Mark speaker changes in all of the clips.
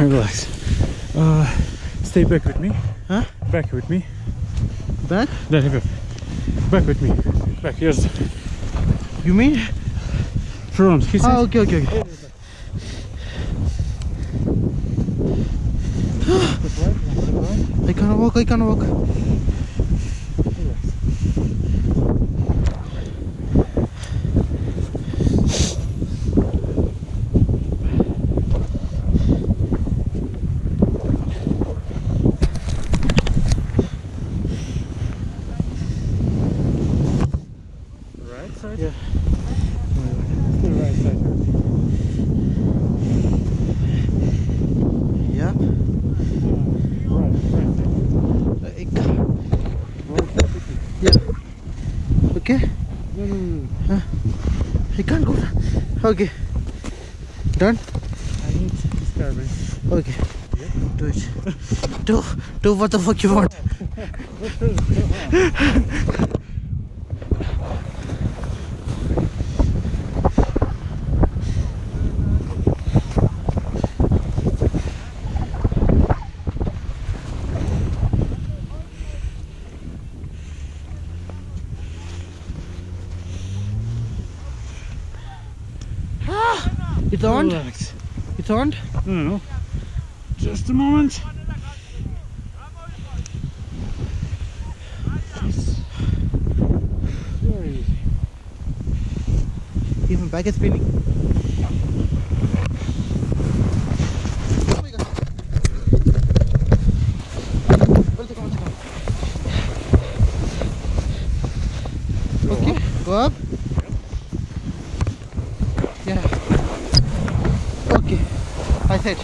Speaker 1: Relax. Stay back with me.
Speaker 2: Huh?
Speaker 1: Back with me.
Speaker 2: Back?
Speaker 1: Back with me. Back, yes.
Speaker 2: You mean?
Speaker 1: Front. He says.
Speaker 2: Ah, okay. I can't walk.
Speaker 1: Right side?
Speaker 2: Yeah.
Speaker 1: The right side.
Speaker 2: Yeah.
Speaker 1: Right side.
Speaker 2: I can't. Yeah. Okay.
Speaker 1: No.
Speaker 2: I can't go. Okay. Done?
Speaker 1: I need this carbon.
Speaker 2: Okay.
Speaker 1: Yeah.
Speaker 2: Do it. Do what the fuck you want. It's on?
Speaker 1: Relax.
Speaker 2: It's on?
Speaker 1: No. Just a moment. It's very easy.
Speaker 2: Even back is spinning. Oh my god. Okay, go up. Yeah. Okay. I said.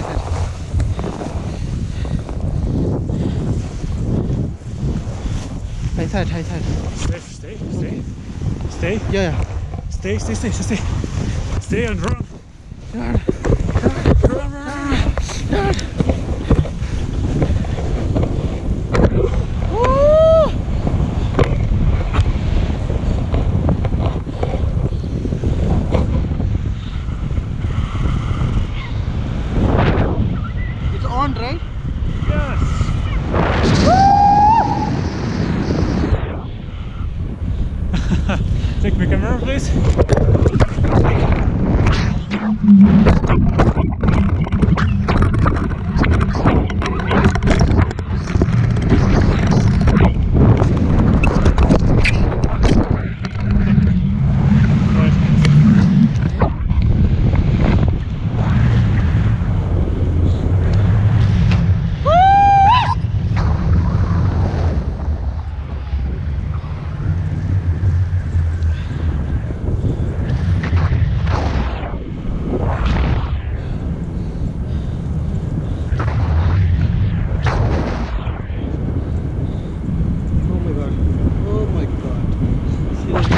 Speaker 1: Stay.
Speaker 2: Yeah.
Speaker 1: Stay and run. Run.
Speaker 2: It's on, right?
Speaker 1: Yes. Take my camera, please.
Speaker 2: Oh my god. Seriously.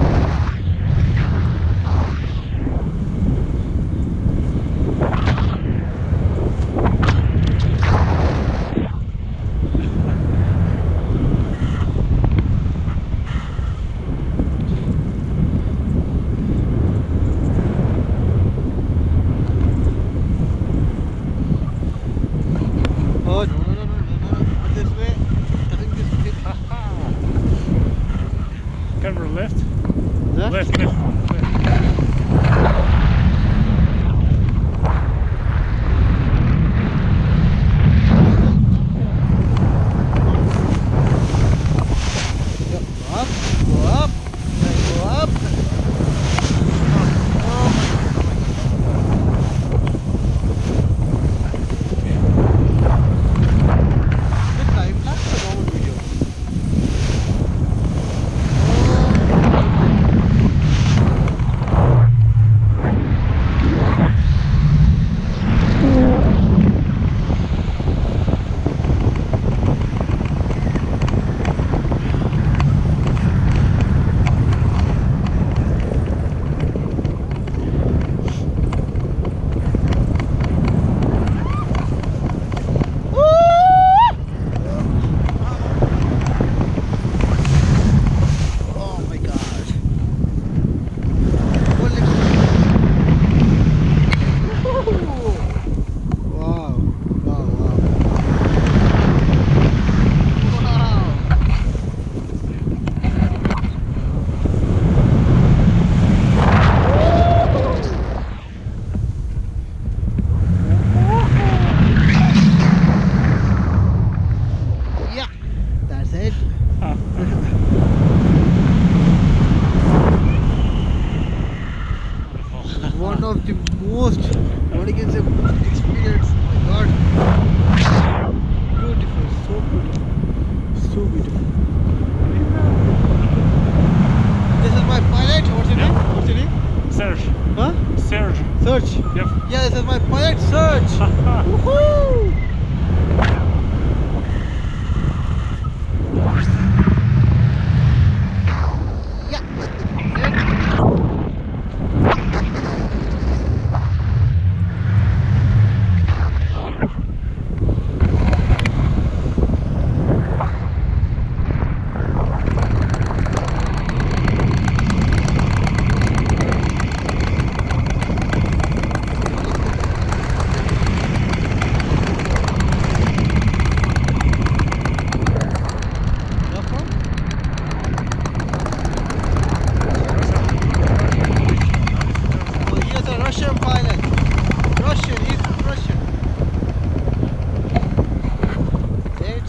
Speaker 2: Oh no, this way. I think this way.
Speaker 1: Camera left.
Speaker 2: Left?
Speaker 1: Left.
Speaker 2: Go up. The time lapse or normal video?
Speaker 1: Serge.
Speaker 2: Huh?
Speaker 1: Serge.
Speaker 2: Search.
Speaker 1: Yep.
Speaker 2: Yeah, this is my pilot search. Woohoo! Russian pilot. Russian, he's Russian. Right?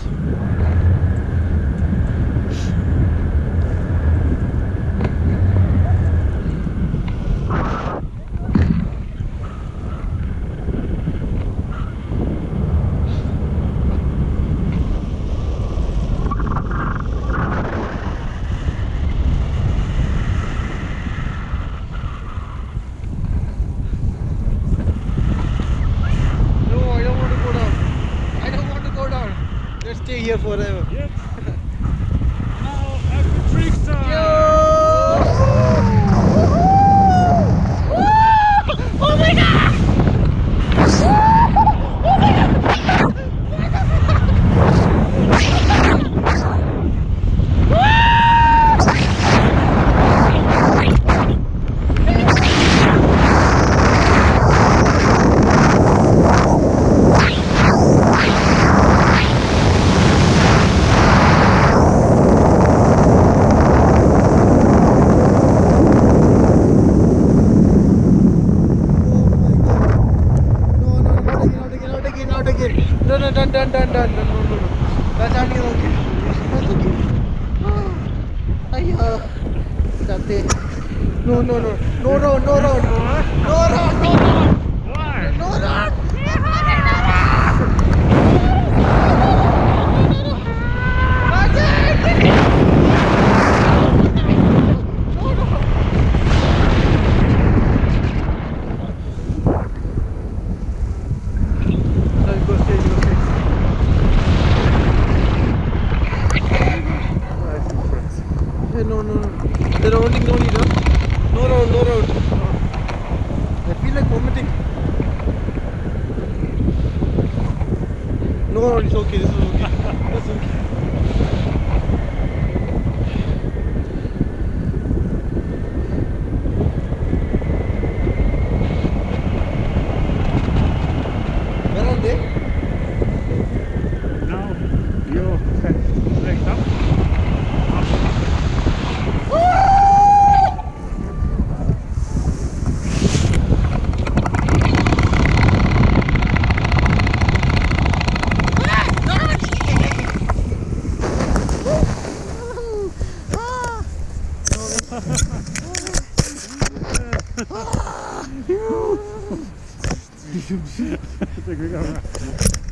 Speaker 2: Let's stay here forever.
Speaker 1: Yep. Now, every trick time.
Speaker 2: Oh my god! No, done. No. That's not okay. That's okay. Ayya. Date. No. No road.
Speaker 1: Why?
Speaker 2: No road. No. The rounding no need, huh? No road. I feel like vomiting. No road, it's okay. This is okay. That's okay. Where are they?
Speaker 1: Now, you select up. Take a camera.